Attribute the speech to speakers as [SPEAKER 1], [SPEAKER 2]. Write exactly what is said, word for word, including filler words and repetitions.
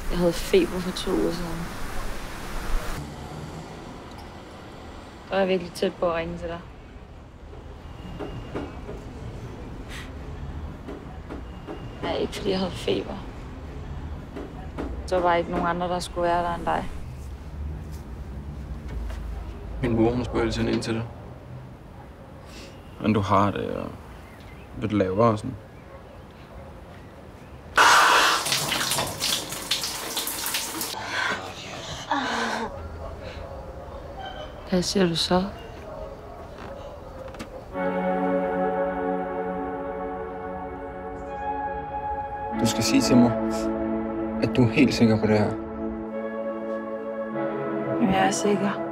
[SPEAKER 1] Jeg havde feber for to uger siden. Så var jeg virkelig tæt på at ringe til dig. Nej, ikke fordi jeg havde feber. Så var ikke nogen andre, der skulle være der end dig.
[SPEAKER 2] Min mor, hun skulle sende ind til dig. Men du har det, og hvad du laver og sådan.
[SPEAKER 1] Hvad siger du så?
[SPEAKER 2] Du skal sige til mig, at du er helt sikker på det her.
[SPEAKER 1] Jeg er sikker.